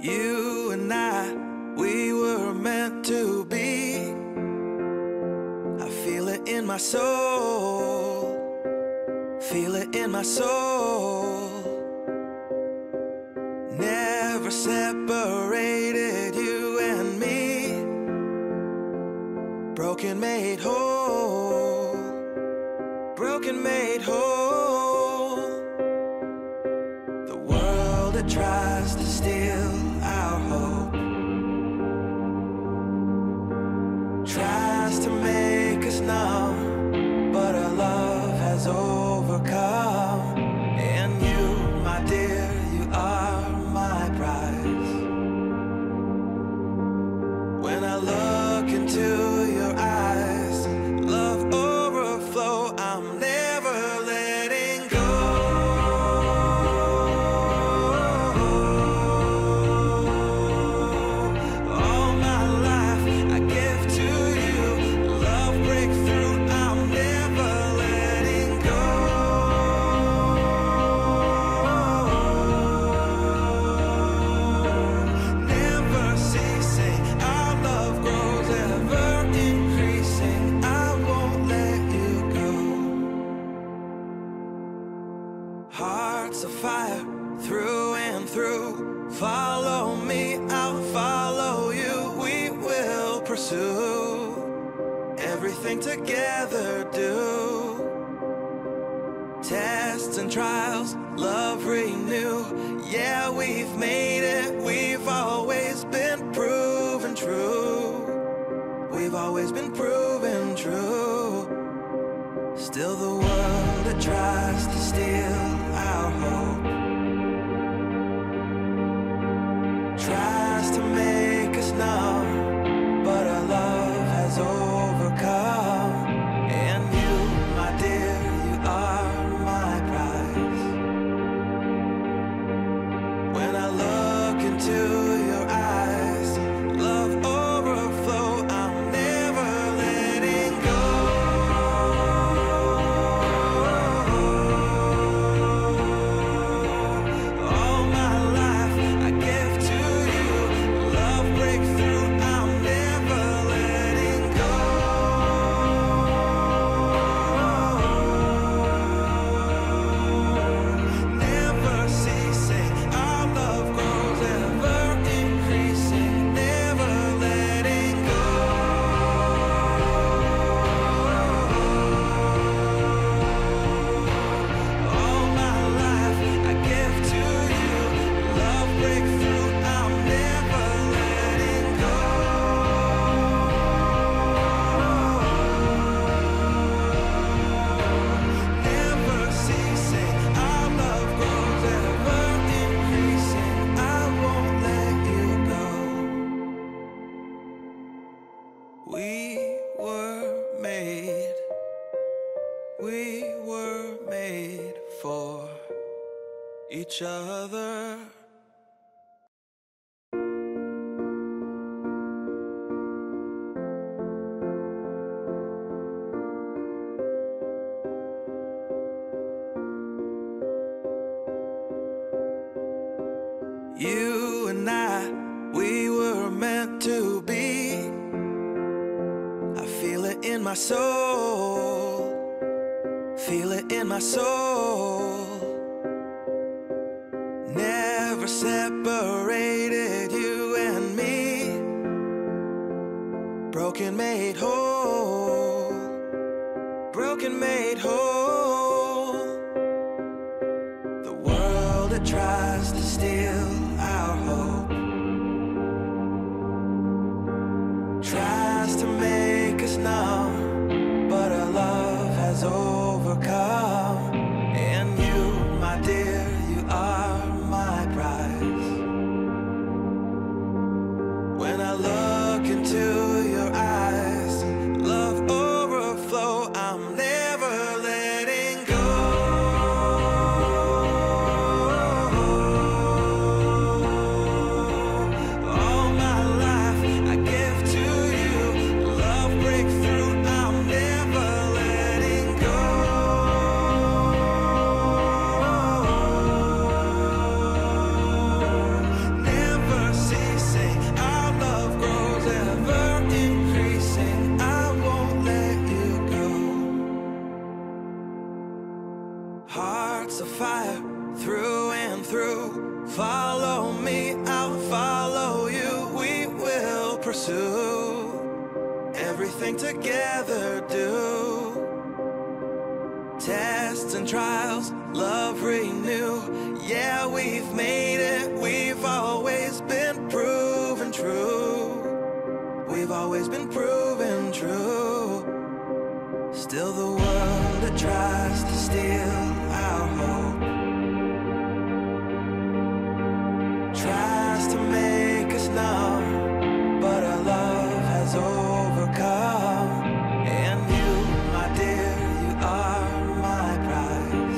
You and I, we were meant to be. I feel it in my soul, feel it in my soul. Never separated, you and me. Broken made whole, broken made whole. The world that tries to steal our hope tries to make us numb, but our love has overcome. And you, my dear, you are my prize. When I look into your eyes, love overflow, I'm never letting go. All my life I give to you, love breakthrough, I'm never letting go. Never ceasing, our love grows, ever increasing, I won't let you go. Hearts of fire, through and through. Follow me, I'll follow you. We will pursue everything together, do. Tests and trials, love renew. Yeah, we've made it, we've always been proven true. We've always been proven true. Still the world that tries to steal our hope tries to make us numb, but our love has overcome. And you, my dear, you are my prize. When I look into your eyes, love overflow, I'm never letting go. All my life I give to you, love breakthrough, I'm never letting go. Never ceasing, our love grows, ever increasing, never letting go. All my life I give to you, love breakthrough, I'm never letting go. Never ceasing, our love grows, ever increasing, I won't let you go. We were made for each other. You and I, we were meant to be. I feel it in my soul, feel it in my soul. Never separated, you and me. Broken made whole, broken made whole. The world that tries to steal our hope tries to make us numb, but our love has overcome. And you, my dear, you are my prize. When I look into your eyes, love overflow, I'm never letting go. All my life I give to you, love breakthrough, I'm never letting go. Never everything together do. Tests and trials, love renew. Yeah, we've made it, we've always been proven true. We've always been proven true. Still the world that tries to steal our hope, tries to make us numb, but our love has overcome. And you, my dear, you are my prize.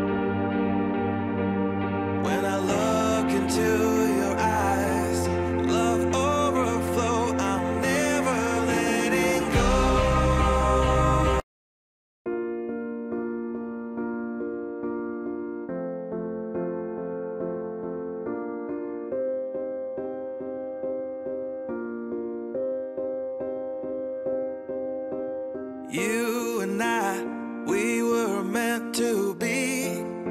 When I look into your eyes, love overflow, I'm never letting go. You and I, we were meant to be.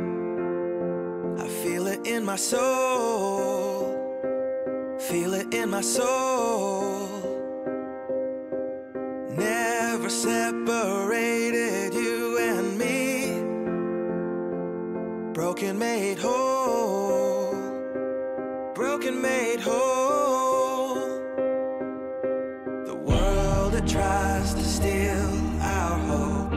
I feel it in my soul, feel it in my soul. Never separated, you and me. Broken made whole, broken made whole. The world that tries to steal our hope,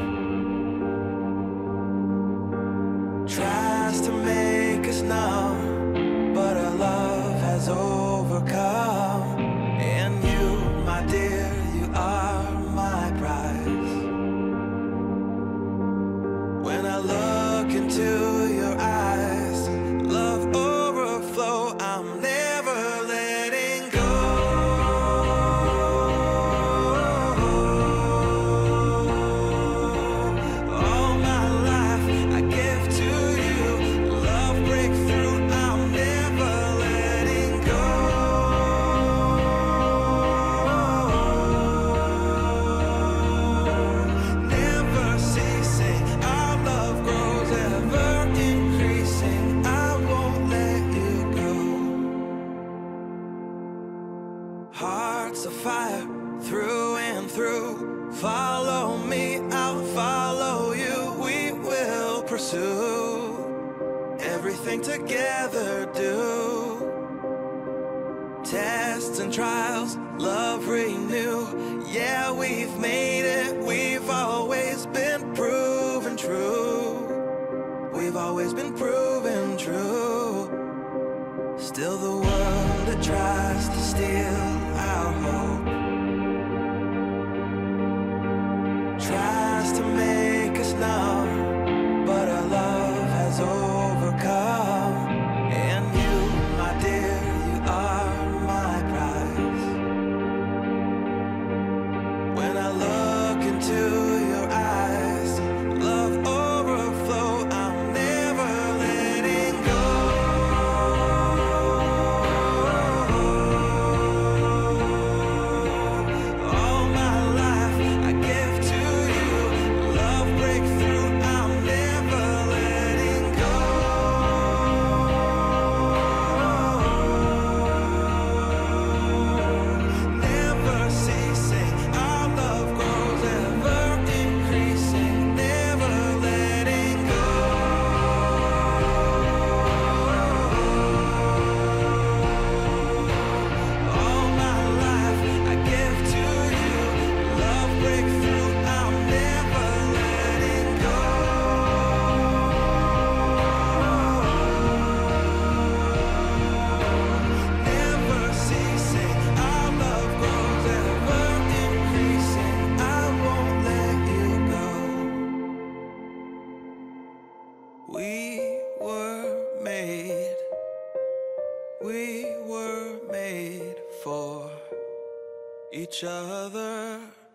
tries to make us numb, but our love has overcome. And you, my dear, you are my prize. When I look into your eyes, love overflow, I'm never letting go. All my life I give to you, love breakthrough, I'm never letting go. Never ceasing, our love grows ever increasing, I won't let you go. Hearts of fire through and through. Follow me, I'll follow you. We will pursue everything together do. Tests and trials, love renew. Yeah, we've made it, we've always been proven true. We've always been proven true. Still the world that tries to steal our hope, tries to make us numb, but our love has overcome. And you, my dear, you are my prize. When I look into your eyes, love overflow, I'm never letting go. All my life I give to you, love breakthrough, I'm never letting go. Never ceasing, our love grows ever increasing, never letting go. All my life I give to you, love breakthrough, I'm never letting go. Never ceasing, our love grows ever increasing, I won't let you go. We were made for each other.